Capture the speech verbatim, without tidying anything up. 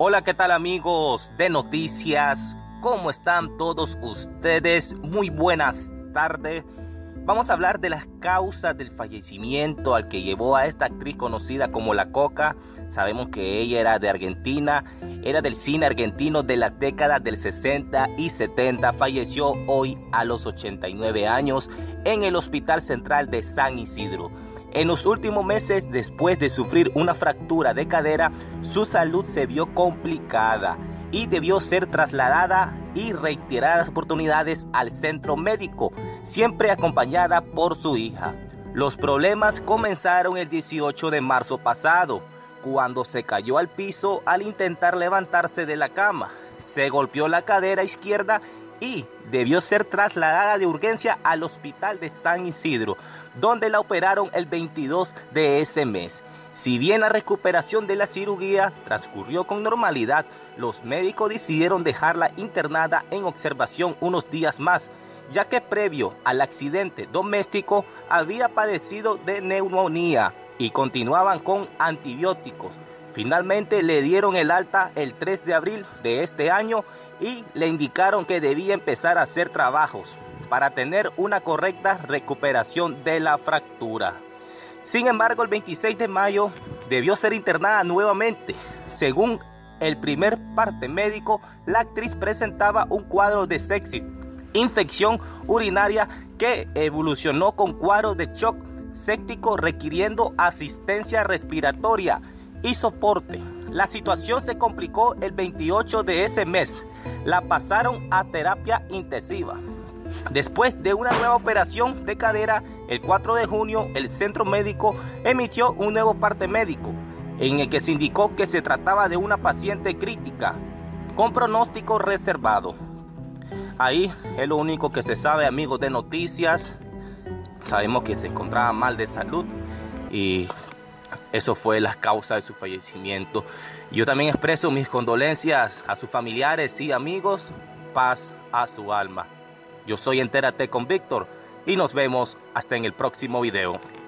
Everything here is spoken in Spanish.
Hola, ¿qué tal amigos de noticias? ¿Cómo están todos ustedes? Muy buenas tardes. Vamos a hablar de las causas del fallecimiento al que llevó a esta actriz conocida como La Coca. Sabemos que ella era de Argentina, era del cine argentino de las décadas del sesenta y setenta. Falleció hoy a los ochenta y nueve años en el Hospital Central de San Isidro. En los últimos meses, después de sufrir una fractura de cadera, su salud se vio complicada y debió ser trasladada y reiteradas oportunidades al centro médico, siempre acompañada por su hija. Los problemas comenzaron el dieciocho de marzo pasado, cuando se cayó al piso al intentar levantarse de la cama. Se golpeó la cadera izquierda y debió ser trasladada de urgencia al hospital de San Isidro, donde la operaron el veintidós de ese mes. Si bien la recuperación de la cirugía transcurrió con normalidad, los médicos decidieron dejarla internada en observación unos días más, ya que previo al accidente doméstico había padecido de neumonía y continuaban con antibióticos. Finalmente le dieron el alta el tres de abril de este año y le indicaron que debía empezar a hacer trabajos para tener una correcta recuperación de la fractura. Sin embargo, el veintiséis de mayo debió ser internada nuevamente. Según el primer parte médico, la actriz presentaba un cuadro de sepsis, infección urinaria que evolucionó con cuadros de shock séptico requiriendo asistencia respiratoria y soporte. La situación se complicó el veintiocho de ese mes. La pasaron a terapia intensiva. Después de una nueva operación de cadera, el cuatro de junio, el centro médico emitió un nuevo parte médico, en el que se indicó que se trataba de una paciente crítica, con pronóstico reservado. Ahí es lo único que se sabe, amigos de noticias. Sabemos que se encontraba mal de salud y eso fue la causa de su fallecimiento. Yo también expreso mis condolencias a sus familiares y amigos. Paz a su alma. Yo soy Entérate con Víctor y nos vemos hasta en el próximo video.